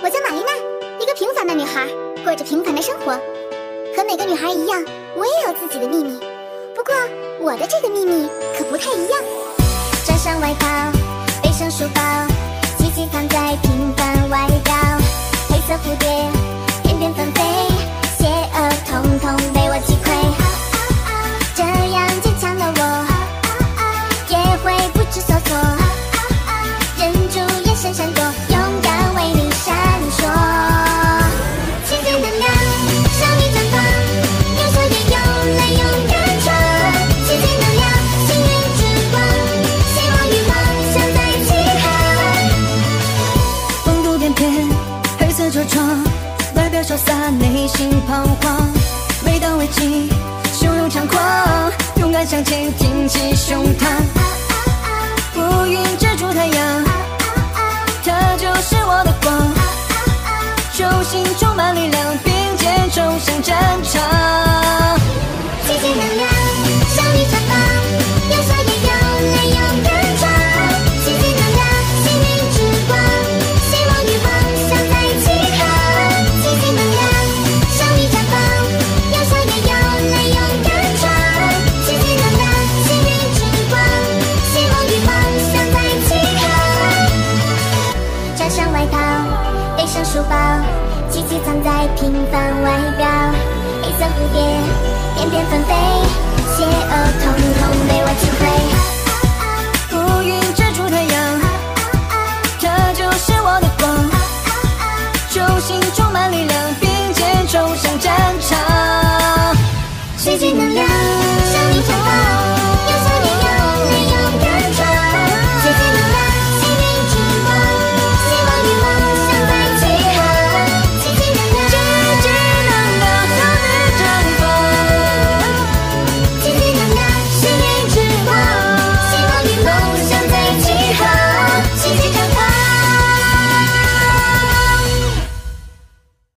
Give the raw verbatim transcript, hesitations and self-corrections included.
我叫玛丽娜，一个平凡的女孩，过着平凡的生活。和每个女孩一样，我也有自己的秘密。不过，我的这个秘密可不太一样。穿上外套，背上书包，机器藏在平凡外表。黑色蝴蝶，翩翩纷飞，邪恶统统被我击溃。这样坚强的我，也会不知所措。忍住眼神闪躲，勇敢为你闪烁。奇迹能量，少女绽放，有手也有泪，勇敢闯。奇迹能量，幸运之光，希望与梦想在一起航。 风度翩翩，黑色车窗，外表潇洒，内心彷徨。每当危机，汹涌猖狂，勇敢向前，挺起胸膛。乌云遮住太阳，它就是我的光。手心充满力量，并肩冲向战场。 奇迹能量，少女绽放，有笑也有泪，勇敢闯。奇迹能量，幸运之光，希望与梦想在一起航。奇迹能量，少女绽放，有笑也有泪，勇敢闯。奇迹能量，幸运之光，希望与梦想在一起航。穿上外套，背上书包，奇迹藏在平凡外表。黑色蝴蝶，翩翩纷飞，邪恶统统被我击溃。 乌云遮住太阳，它就是我的光。手心充满力量，并肩冲向战场。 奇迹能量，少女绽放。